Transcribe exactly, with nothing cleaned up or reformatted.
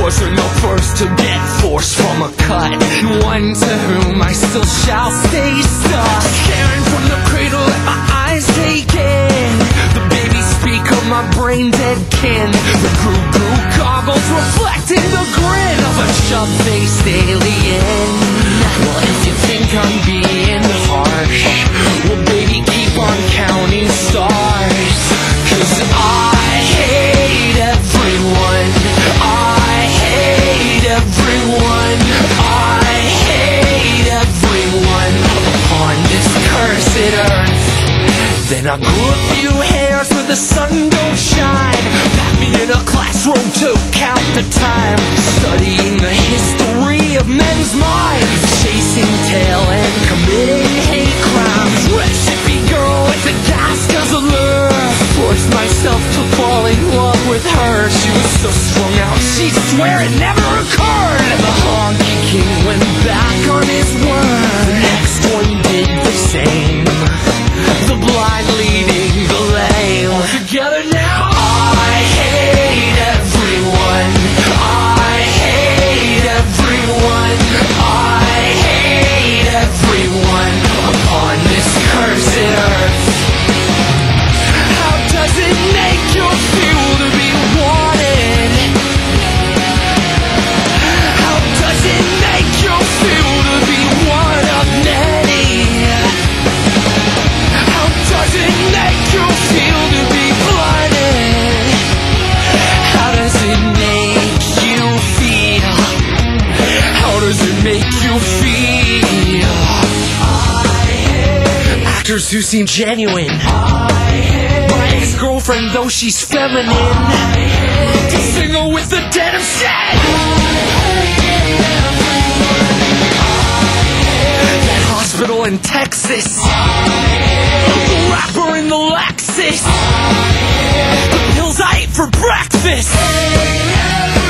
wasn't the first to get forced from a cut, one to whom I still shall stay stuck. Staring from the cradle at my eyes aching, the baby speak of my brain dead kin. The goo-goo goggles reflecting the grin of a chub-faced alien. Well, if you think I'm being harsh, well baby, keep on counting stars. Cause I hate everyone, I hate everyone, I hate everyone upon this cursed earth. Then I grew a few hairs where the sun don't shine, packed me in a classroom to count the time, studying the history of men's minds, chasing tail and committing hate crimes. Rich hippie girl with a gas guzzler, forced myself to fall in love with her. She was so strung out, she'd swear it never occurred. The honkey king went back on his word, the next one did the same, the blind leading the lame. Together now, I hate everyone, I hate everyone, I hate everyone upon this cursed earth. How does it make you feel to be wanted? How does it make you feel to be one of many? How does it make you feel to be flooded? How does it make you feel? How does it make you feel? Actors who seem genuine, my ex-girlfriend though she's feminine, to sing her with the dead of shit. That hospital in Texas, the rapper in the Lexus, the pills I ate for breakfast.